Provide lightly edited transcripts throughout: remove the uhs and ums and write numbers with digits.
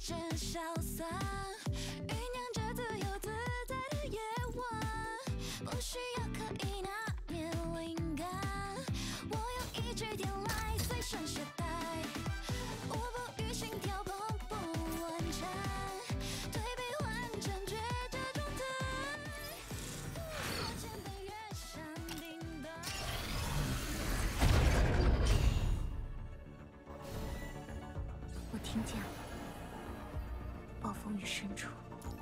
真潇洒，酝酿着自由自在的夜晚，不需要刻意拿捏灵感，我用一句点来随身携带，舞步与心跳澎湃万缠，蜕变换成绝这状态，我前辈跃上顶端。我听见了，暴风雨深处。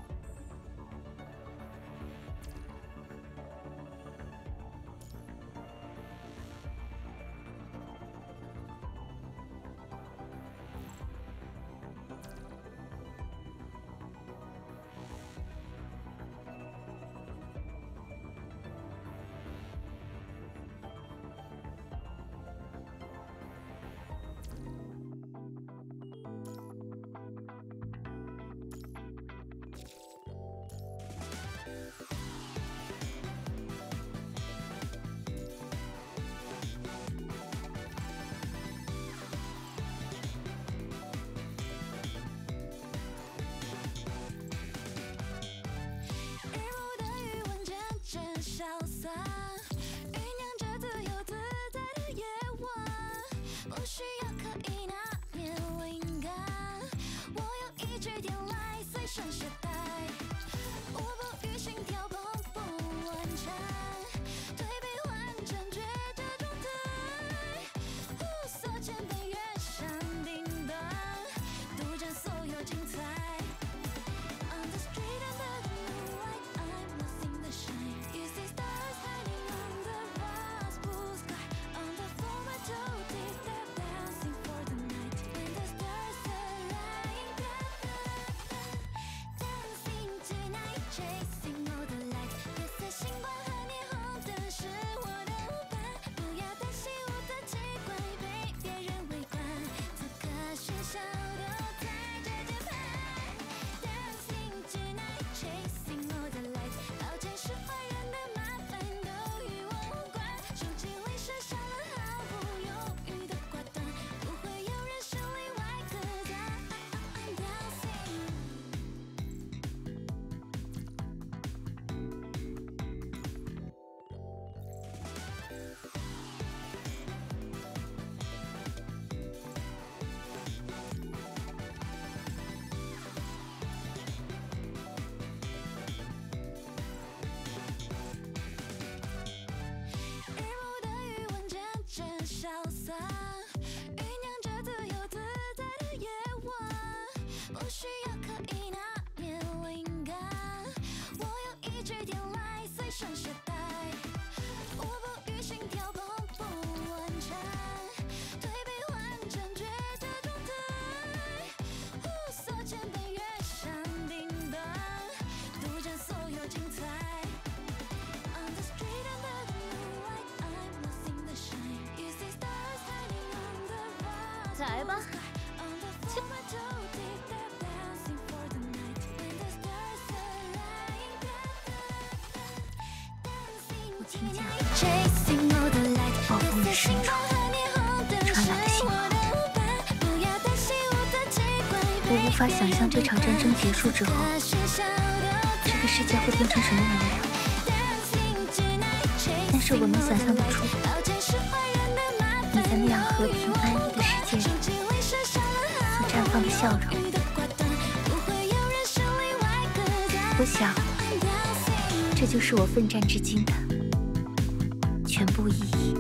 潇洒，酝酿着自由自在的夜晚，不需要刻意拿捏灵感，我用一句点来随身携带，舞步与心跳澎湃万缠，蜕变换成绝这状态，所前辈跃上顶端，独占所有精彩。On the street under the moonlight, I'm lost in the shine. You see stars hiding on the vast blue sky. On the floor, my toe deep, they're dancing for the night. When the stars align, dancing tonight, chasing all the light. 夜色星光和霓虹灯是我的舞伴，不要担心我的奇怪被别人围观。此刻喧嚣都在这节拍。Dancing tonight, chasing all the lights. 抱歉是坏人的麻烦都与我无关，手机里设上了毫不犹豫的挂断，不会有人是例外 'cause I'm dancing。日暮的余温渐渐潇洒，酝酿着自由自在的夜晚，不需要刻意拿捏灵感，我用一句点来随身携带，舞步与心跳澎湃万缠，蜕变换成绝这状态，所前辈跃上顶端，独占所有精彩。On the street under the moonlight, I'm lost in the shine. You see stars hiding on the vast 来吧 blue sky. On the floor, my toe deep, they're dancing for the night. When the stars align, dancing tonight, chasing all the light. 暴风雨深处，传来了信号。我无法想象这场战争结束之后，这个世界会变成什么模样。但是我能想象得出，你在那样和平安逸的世界里所绽放的笑容。我想，这就是我奋战至今的全部意义。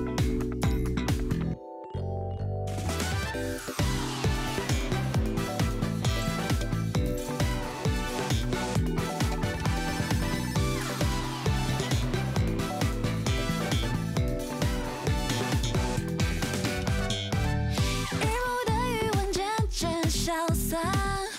日暮的余温渐渐潇洒。